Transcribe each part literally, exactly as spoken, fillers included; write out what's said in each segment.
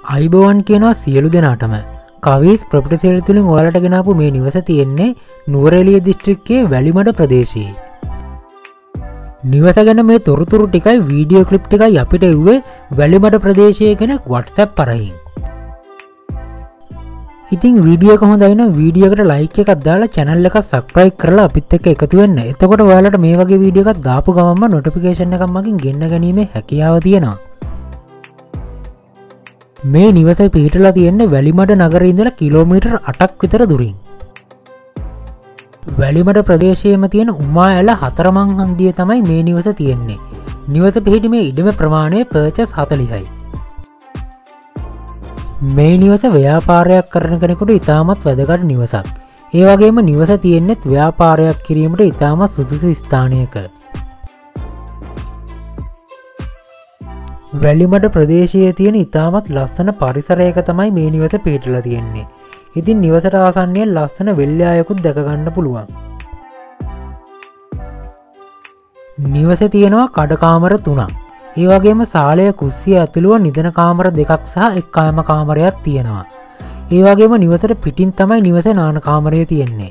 අයිබෝවන් කියනවා සියලු දෙනාටම. කවීස් ප්‍රොපර්ටි සේල් තුලින් ඔයාලට ගෙනාපු මේ නිවස තියෙන්නේ නුවරඑළිය දිස්ත්‍රික්කයේ වැලිමඩ ප්‍රදේශයේ. නිවස ගැන මේ තොරතුරු ටිකයි වීඩියෝ ක්ලිප් ටිකයි අපිට එව්වේ වැලිමඩ ප්‍රදේශයේ කෙනෙක් WhatsApp පරහින්. ඉතින් වීඩියෝ එක හොඳයි නම් වීඩියෝ එකට ලයික් එකක් දාලා channel එක subscribe කරලා අපිත් එක්ක එකතු වෙන්න. එතකොට ඔයාලට මේ වගේ වීඩියෝ එකක් දාපු ගමන්ම notification එකක් මගින් ගෙන්න ගැනීමේ හැකියාව තියෙනවා. මේ නිවස පිහිටලා තියෙන්නේ වැලිමඩ නගරේ ඉඳලා කිලෝමීටර් අටක් විතර දුරින්. වැලිමඩ ප්‍රදේශයේම තියෙන උමා ඇල හතරමං හන්දියේ තමයි මේ නිවස තියෙන්නේ. නිවස පිහිටීමේ ඉඩම ප්‍රමාණය පර්චස් හතළිහයි. මේ නිවස ව්‍යාපාරයක් කරන කෙනෙකුට ඉතාමත් වැදගත් නිවසක්. ඒ වගේම නිවස තියෙන්නේ ව්‍යාපාරයක් කිරීමට ඉතාමත් සුදුසු ස්ථානයක. වැලිමඩ ප්‍රදේශයේ තියෙන ඉතාමත් ලස්සන පරිසරයක තමයි මේ නිවස පිහිටලා තියෙන්නේ. ඉතින් නිවසට ආසන්නයෙන් ලස්සන වෙල්යායකුත් දැක ගන්න පුළුවන්. නිවසේ තියෙනවා කඩ කාමර තුනක්. ඒ වගේම සාලය කුස්සිය ඇතුළුව නිදන කාමර දෙකක් සහ එක් කාම කාමරයක් තියෙනවා. ඒ වගේම නිවසට පිටින් තමයි නිවසේ නාන කාමරය තියෙන්නේ.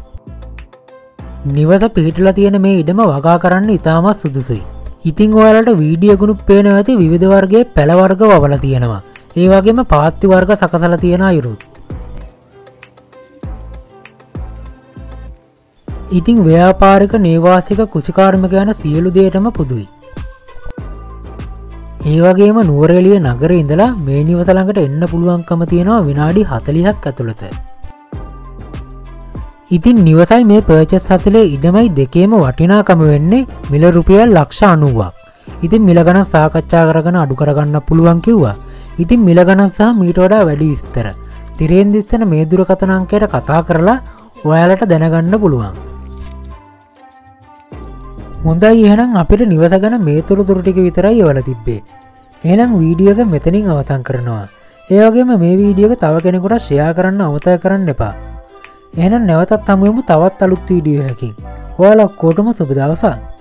නිවස පිහිටලා තියෙන මේ ඉඩම වගා කරන්න ඉතාමත් සුදුසුයි. ඉතින් ඔයාලට වීඩියෝ ගුණුත් පේනවා ඇති විවිධ වර්ගයේ පැල වර්ග වවලා තියෙනවා. ඒ වගේම පාත්ති වර්ග සකසලා තියෙන අයුරුත්. ඉතින් ව්‍යාපාරික නේවාසික කෘෂිකාර්මික යන සියලු දේටම පුදුයි. ඒ වගේම නුවරඑළිය නගරේ ඉඳලා මේ නිවස ළඟට එන්න පුළුවන්කම තියෙනවා විනාඩි හතළිහක් ඇතුළත. ඉතින් නිවසයි මේ පර්චස් හතළිහේ ඉඩමයි දෙකේම වටිනාකම වෙන්නේ මිල රුපියල් ලක්ෂ අනූවක්. ඉතින් මිල ගණන් සාකච්ඡා කරගෙන අඩු කරගන්න පුළුවන් කිව්වා. ඉතින් මිල ගණන් සහ මීට වඩා වැඩි විස්තර තිරෙන් දිස්තන මේ දුරකථන අංකයට කතා කරලා ඔයාලට දැනගන්න පුළුවන්. හොඳයි එහෙනම් අපිට නිවස ගැන මේ තොරතුරු ටික විතරයි එවලා තිබ්බේ. එහෙනම් වීඩියෝ එක මෙතනින් අවසන් කරනවා. ඒ වගේම මේ වීඩියෝ එක තව කෙනෙකුට ෂෙයා කරන්න අමතක කරන්න එපා. එහෙනම් නැවතත් හමු වෙමු තවත් අලුත් වීඩියෝ එකකින්. ඔයාලා ඔක්කොටම සුබ දවසක්.